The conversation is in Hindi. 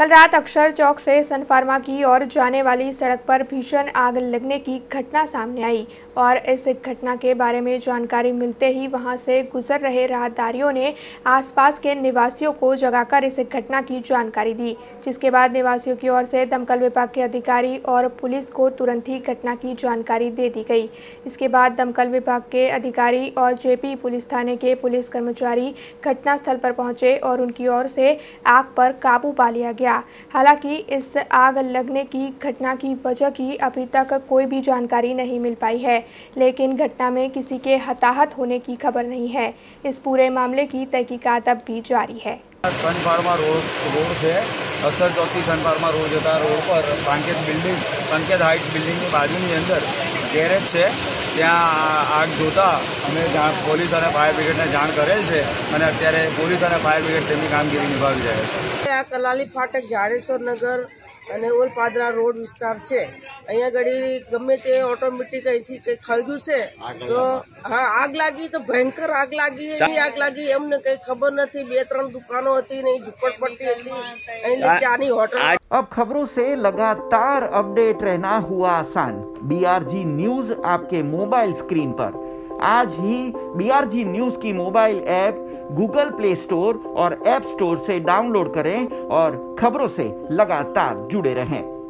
कल रात अक्षर चौक से सन फार्मा की ओर जाने वाली सड़क पर भीषण आग लगने की घटना सामने आई और इस घटना के बारे में जानकारी मिलते ही वहां से गुजर रहे राहदारियों ने आसपास के निवासियों को जगाकर इस घटना की जानकारी दी, जिसके बाद निवासियों की ओर से दमकल विभाग के अधिकारी और पुलिस को तुरंत ही घटना की जानकारी दे दी गई। इसके बाद दमकल विभाग के अधिकारी और जेपी पुलिस थाने के पुलिस कर्मचारी घटनास्थल पर पहुंचे और उनकी ओर से आग पर काबू पा लिया गया। हालांकि इस आग लगने की घटना की वजह की अभी तक कोई भी जानकारी नहीं मिल पाई है, लेकिन घटना में किसी के हताहत होने की खबर नहीं है। इस पूरे मामले की तहकीकात अब भी जारी है। सन फार्मा रोड से अक्षर चौक की सन फार्मा रोड जता रोड पर संकेत हाइट बिल्डिंग की बाजूની અંદર ગેરેજ છે, ત્યાં આગ જોતા અમે પોલીસ અને ફાયર બ્રિગેડને જાણ કરેલ છે અને અત્યારે પોલીસ અને ફાયર બ્રિગેડ તેમની કામગીરી નિભાવી રહ્યા છે। આ કલાલી ફાટક જાડેશ્વર નગર અને ઓલપાદરા રોડ વિસ્તાર છે। અહીંયા ઘડી ગમે તે ઓટોમેટિક અહીંથી કંઈ ખળગ્યું છે તો હા આગ લાગી તો ભયંકર આગ લાગી, એવી આગ લાગી એમને કંઈ ખબર નથી। 2-3 દુકાનો હતી ને ઝુંપડપટ્ટી હતી, અહીં ચાની होटल। अब खबरों से लगातार अपडेट रहना हुआ आसान। BRG न्यूज आपके मोबाइल स्क्रीन पर। आज ही BRG न्यूज की mobile app Google Play store और ऐप स्टोर से डाउनलोड करें और खबरों से लगातार जुड़े रहें।